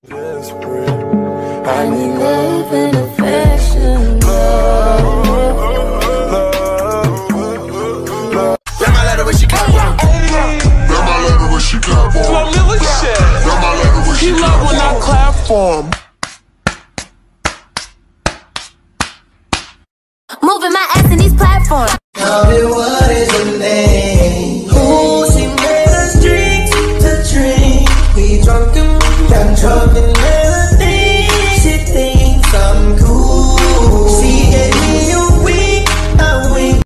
Desperate. I need love and affection. That my letter when she clap on. That my letter when she clap on. Flo Milli shit. That my letter when she He clap love on. when I clap for him. Moving my ass in these platforms. Tell me what is your name? Who she made us drink to drink? We drunk and got drunk and melody. She thinks I'm cool. She gave me a wink, a wink.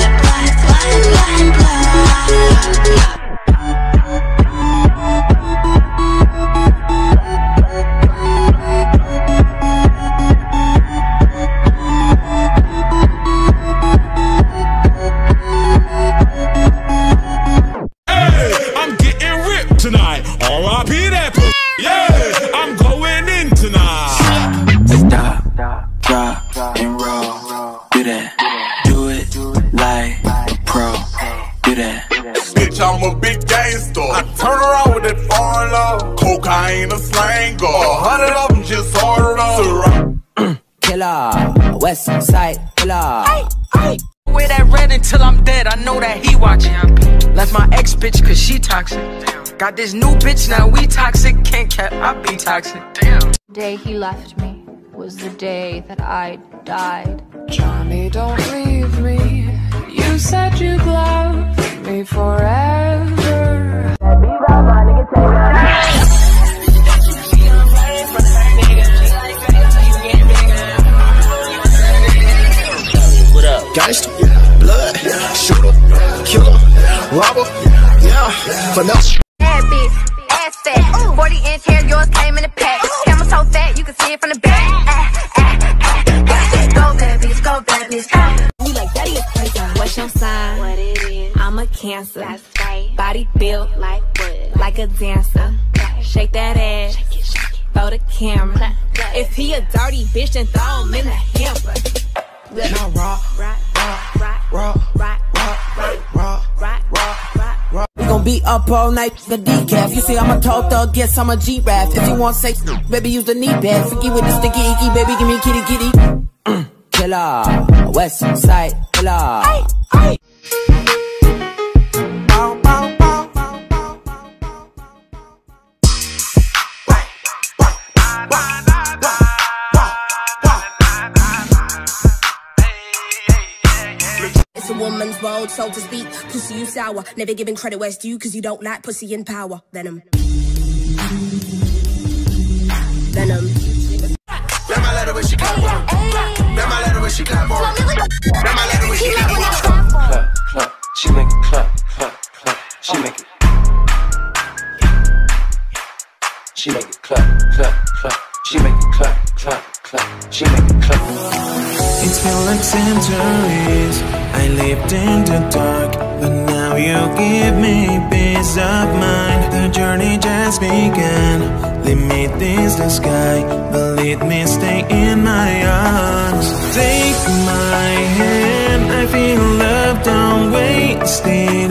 R.I.P. that pussy. Yeah, I'm going in tonight. Stop, drop, and roll. Do that. Do it like a pro. Do that. Bitch, I'm a big gangster. I turn around with that foreign love. Cocaine, a slang, 100 of them just ordered up. Killer, West Side Killer. Wear that red until I'm dead, I know that he watching. Left my ex bitch cause she toxic. Got this new bitch, now we toxic. Can't cap, I be toxic. Damn. The day he left me was the day that I died. Johnny, don't leave me. You said you'd love me forever. What up? Gangster, blood, shooter, killer, robber, yeah, finesse. Bad bitch, ass fat. 40-inch hair, yours came in a pack. Camera so fat, you can see it from the back. Go bad bitch, go bad bitch. You like daddy is crazy. What's your sign? What it is? I'm a Cancer. That's right. Body built like what? Like a dancer. Shake that ass. Shake it, shake it. Throw the camera. If he a dirty bitch, then throw him in the hamper. Now rock. We gon' be up all night, the decaf. You see, I'm a tall thug, yes, I'm a G-Rap. If you want sex, baby, use the knee pad. Freaky with the sticky icky, baby, give me kitty kitty. Killer, West Side Killer. It's a woman's world, so to speak. Pussy, you sour. Never giving credit where it's due, cause you don't like pussy in power. Venom. Venom. That my letter when she clap on. That my letter when she clap on. That my letter when she clap on. Clap, clap. She make it clap, clap, clap. She make it. She make it clap, clap, clap. She make it clap, clap, clap. She make it clap. It's been like centuries I lived in the dark, but now you give me peace of mind. The journey just began. Limit is the sky, but let me stay in my arms. Take my hand, I feel love, don't waste it.